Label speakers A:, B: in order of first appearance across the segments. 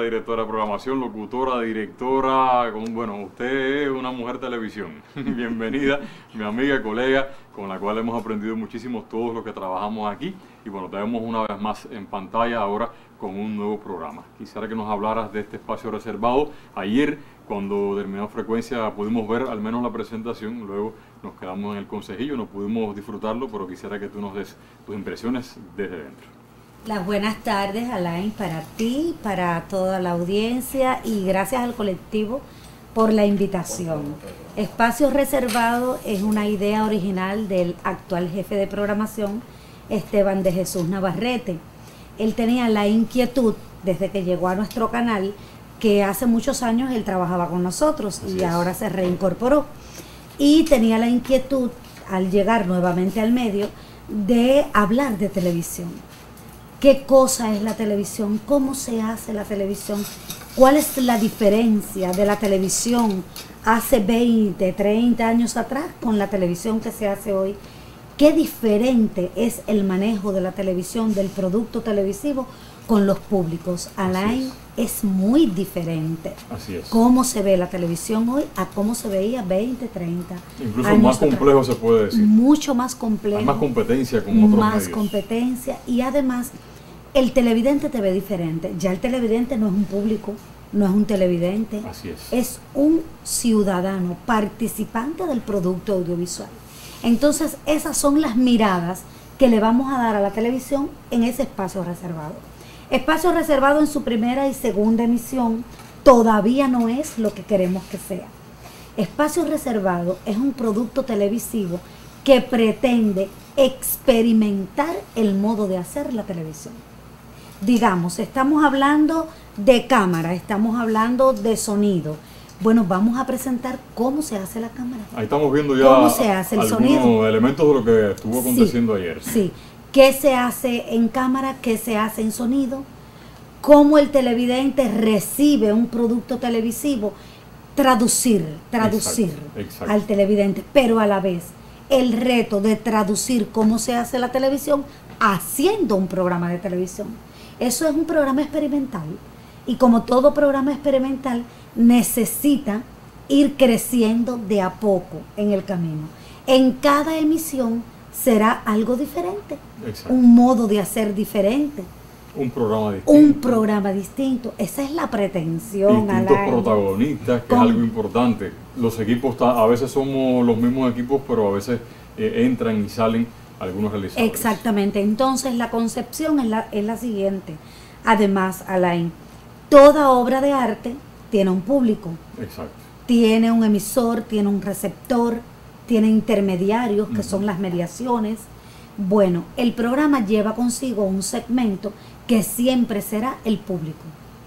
A: directora de programación, locutora, directora, bueno, usted es una mujer televisión. Bienvenida, mi amiga y colega, con la cual hemos aprendido muchísimo todos los que trabajamos aquí. Y bueno, te vemos una vez más en pantalla ahora con un nuevo programa. Quisiera que nos hablaras de este espacio reservado. Ayer, cuando terminó Frecuencia, pudimos ver al menos la presentación, luego nos quedamos en el consejillo, no pudimos disfrutarlo, pero quisiera que tú nos des tus impresiones desde dentro.
B: Las buenas tardes, Alain, para ti, para toda la audiencia y gracias al colectivo por la invitación. Espacio Reservado es una idea original del actual jefe de programación, Esteban de Jesús Navarrete. Él tenía la inquietud, desde que llegó a nuestro canal, que hace muchos años él trabajaba con nosotros y ahora se reincorporó. Y tenía la inquietud, al llegar nuevamente al medio, de hablar de televisión. ¿Qué cosa es la televisión? ¿Cómo se hace la televisión? ¿Cuál es la diferencia de la televisión hace 20, 30 años atrás con la televisión que se hace hoy? ¿Qué diferente es el manejo de la televisión, del producto televisivo con los públicos? Alain, es muy diferente.
A: Así es.
B: Cómo se ve la televisión hoy a cómo se veía 20, 30
A: Incluso
B: años
A: más
B: atrás.
A: Complejo se puede decir.
B: Mucho más complejo.
A: Hay más competencia con otros
B: más
A: medios.
B: competencia y además el televidente te ve diferente. Ya el televidente no es un público, no es un televidente.
A: Así es.
B: Es un ciudadano participante del producto audiovisual. Entonces esas son las miradas que le vamos a dar a la televisión en ese espacio reservado. Espacio Reservado en su primera y segunda emisión todavía no es lo que queremos que sea. Espacio Reservado es un producto televisivo que pretende experimentar el modo de hacer la televisión. Digamos, estamos hablando de cámara, estamos hablando de sonido. Bueno, vamos a presentar cómo se hace la cámara.
A: Ahí estamos viendo ya
B: cómo se hace el
A: algunos
B: sonido.
A: elementos de lo que estuvo aconteciendo ayer.
B: Sí. ¿Qué se hace en cámara? ¿Qué se hace en sonido? ¿Cómo el televidente recibe un producto televisivo? Traducir
A: Exacto.
B: al televidente, pero a la vez el reto de traducir cómo se hace la televisión haciendo un programa de televisión. Eso es un programa experimental y como todo programa experimental necesita ir creciendo de a poco en el camino. En cada emisión será algo diferente, un modo de hacer diferente.
A: Un programa distinto.
B: Un programa distinto. Esa es la pretensión.
A: Distintos protagonistas, que es algo importante. Los equipos, a veces somos los mismos equipos, pero a veces entran y salen algunos realizadores.
B: Exactamente. Entonces la concepción es la siguiente. Además, Alain, toda obra de arte tiene un público.
A: Exacto.
B: Tiene un emisor, tiene un receptor, tiene intermediarios, que son las mediaciones. Bueno, el programa lleva consigo un segmento que siempre será el público.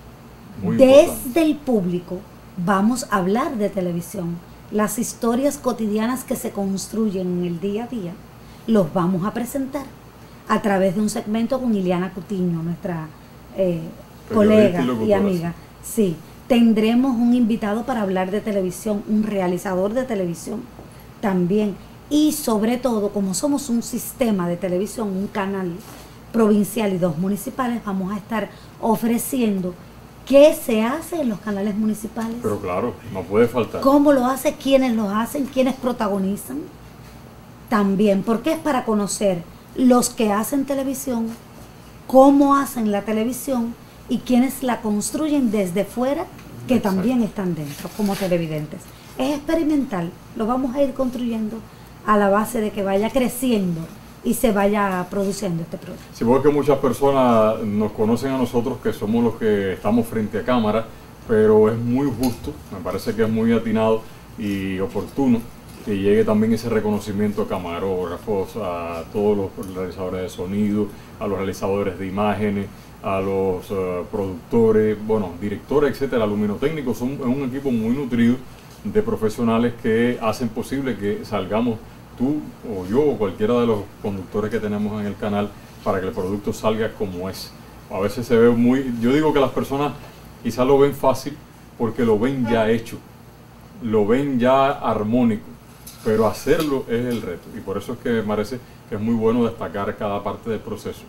B: Desde el público vamos a hablar de televisión. Las historias cotidianas que se construyen en el día a día, los vamos a presentar a través de un segmento con Ileana Cutiño, nuestra colega y amiga. Sí, tendremos un invitado para hablar de televisión, un realizador de televisión también. Y sobre todo, como somos un sistema de televisión, un canal provincial y 2 municipales, vamos a estar ofreciendo qué se hace en los canales municipales.
A: Pero claro, no puede faltar.
B: ¿Cómo lo hace? ¿Quiénes lo hacen? ¿Quiénes protagonizan? También, porque es para conocer los que hacen televisión, cómo hacen la televisión y quienes la construyen desde fuera, que también están dentro como televidentes. Es experimental, lo vamos a ir construyendo a la base de que vaya creciendo y se vaya produciendo este proyecto.
A: Sí, porque muchas personas nos conocen a nosotros que somos los que estamos frente a cámara, pero es muy justo, me parece que es muy atinado y oportuno que llegue también ese reconocimiento a camarógrafos, a todos los realizadores de sonido, a los realizadores de imágenes, a los productores, bueno, directores, etcétera, luminotécnicos. Son un equipo muy nutrido de profesionales que hacen posible que salgamos tú o yo o cualquiera de los conductores que tenemos en el canal para que el producto salga como es. A veces se ve muy, yo digo que las personas quizás lo ven fácil porque lo ven ya hecho, lo ven ya armónico, pero hacerlo es el reto y por eso es que me parece que es muy bueno destacar cada parte del proceso.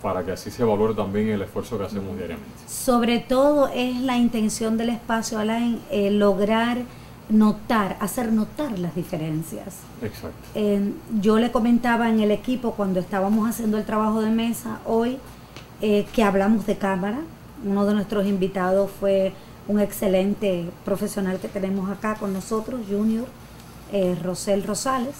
A: para que así se valore también el esfuerzo que hacemos diariamente.
B: Sobre todo es la intención del espacio, Alain, lograr notar, hacer notar las diferencias.
A: Exacto.
B: Yo le comentaba en el equipo cuando estábamos haciendo el trabajo de mesa hoy que hablamos de cámara. Uno de nuestros invitados fue un excelente profesional que tenemos acá con nosotros, Junior Rosel Rosales,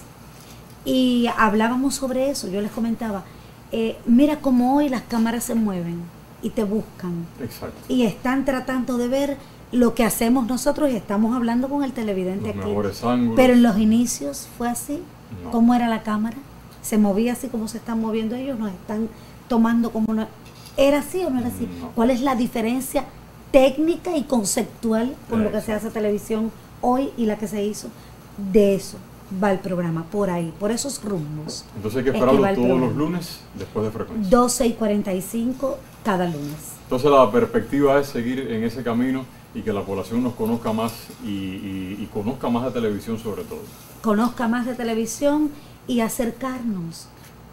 B: y hablábamos sobre eso. Yo les comentaba, mira cómo hoy las cámaras se mueven y te buscan.
A: Exacto.
B: Y están tratando de ver lo que hacemos nosotros y estamos hablando con el televidente
A: los
B: aquí.
A: Mejores ángulos.
B: Pero en los inicios fue así.
A: No.
B: ¿Cómo era la cámara? ¿Se movía así como se están moviendo ellos? ¿Nos están tomando como no? ¿Era así o no era así?
A: No.
B: ¿Cuál es la diferencia técnica y conceptual con lo que se hace televisión hoy y la que se hizo? De eso va el programa, por ahí, por esos rumbos.
A: Entonces hay que esperarlo
B: va el
A: todos
B: programa.
A: los lunes después de Frecuencia.
B: 12:45 cada lunes.
A: Entonces la perspectiva es seguir en ese camino y que la población nos conozca más y conozca más de televisión sobre todo.
B: Conozca más de televisión y acercarnos,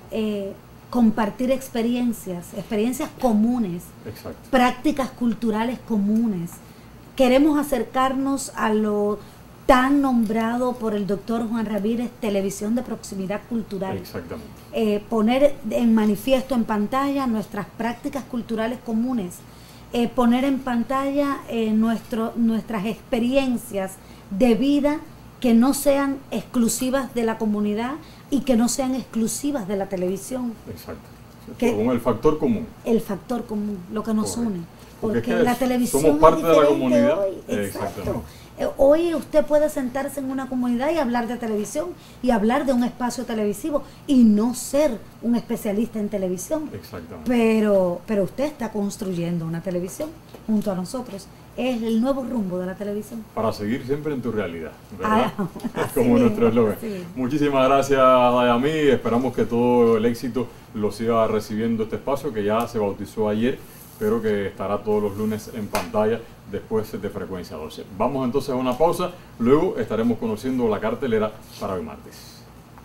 B: compartir experiencias comunes,
A: Exacto.
B: prácticas culturales comunes. Queremos acercarnos a lo tan nombrado por el doctor Juan Ramírez, televisión de proximidad cultural.
A: Exactamente.
B: Poner en manifiesto, en pantalla, nuestras prácticas culturales comunes, poner en pantalla nuestras experiencias de vida que no sean exclusivas de la comunidad y que no sean exclusivas de la televisión.
A: Exacto.
B: Que-
A: Con el factor común.
B: El factor común, lo que nos
A: Correcto.
B: une.
A: Porque
B: Porque
A: es que
B: la televisión
A: somos parte
B: es
A: de la
B: diferente
A: comunidad.
B: hoy. Exacto.
A: Exactamente.
B: Hoy usted puede sentarse en una comunidad y hablar de televisión y hablar de un espacio televisivo y no ser un especialista en televisión.
A: Exactamente.
B: Pero usted está construyendo una televisión junto a nosotros. Es el nuevo rumbo de la televisión.
A: Para seguir siempre en tu realidad, ¿verdad? Es
B: así
A: como
B: mismo,
A: nuestro eslogan.
B: sí.
A: Muchísimas gracias, Dayami. Esperamos que todo el éxito lo siga recibiendo este espacio que ya se bautizó ayer, pero que estará todos los lunes en pantalla después de Frecuencia 12. Vamos entonces a una pausa, luego estaremos conociendo la cartelera para hoy martes.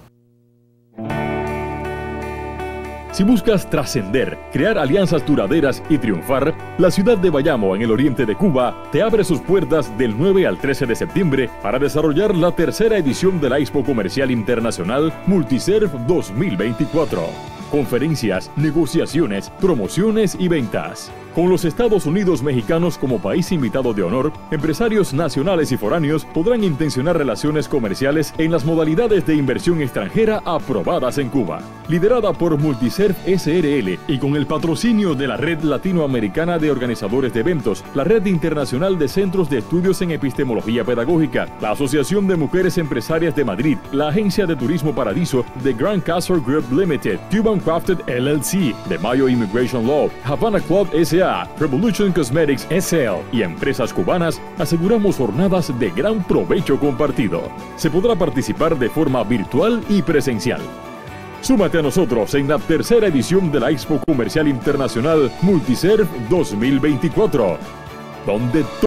C: Si buscas trascender, crear alianzas duraderas y triunfar, la ciudad de Bayamo, en el oriente de Cuba, te abre sus puertas del 9 al 13 de septiembre para desarrollar la tercera edición de la Expo Comercial Internacional Multiserv 2024. Conferencias, negociaciones, promociones y ventas. Con los Estados Unidos mexicanos como país invitado de honor, empresarios nacionales y foráneos podrán intencionar relaciones comerciales en las modalidades de inversión extranjera aprobadas en Cuba. Liderada por Multiserv SRL y con el patrocinio de la Red Latinoamericana de Organizadores de Eventos, la Red Internacional de Centros de Estudios en Epistemología Pedagógica, la Asociación de Mujeres Empresarias de Madrid, la Agencia de Turismo Paradiso, The Grand Castle Group Limited, Cuban Crafted LLC, The Mayo Immigration Law, Havana Club S.A., Revolution Cosmetics S.L. y empresas cubanas, aseguramos jornadas de gran provecho compartido. Se podrá participar de forma virtual y presencial. Súmate a nosotros en la tercera edición de la Expo Comercial Internacional Multiserv 2024, donde